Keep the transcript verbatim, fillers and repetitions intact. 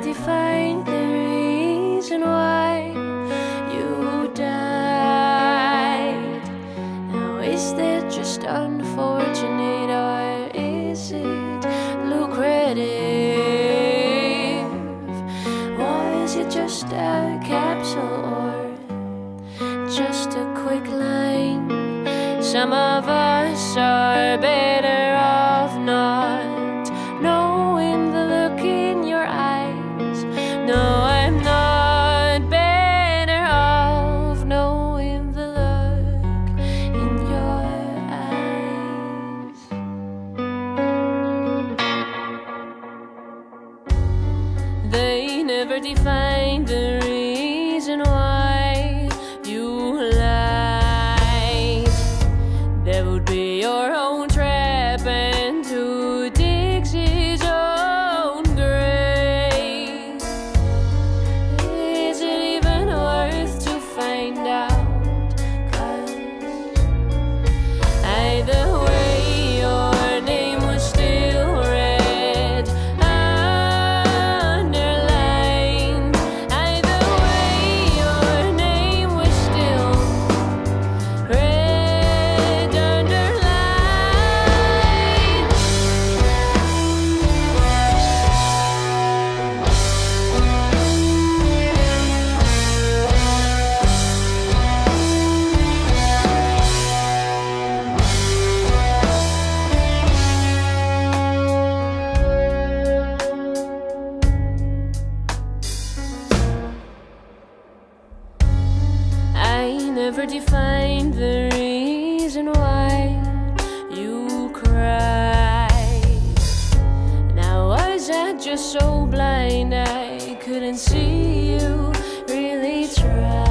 defined the reason why you died. Now is that just unfortunate, or is it lucrative? Was it just a capsule or just a quick line? Some of us are better off not knowing the look in your eyes. No, I'm not better off knowing the look in your eyes. They never defined the reason why you lied. That would be your own trap and to dig his own grave. Is it even worth to find out? 'Cause either way your name was still red underlined. Either way your name was still red underlined. I never defined the reason why you cried. Now was I just so blind I couldn't see you really try?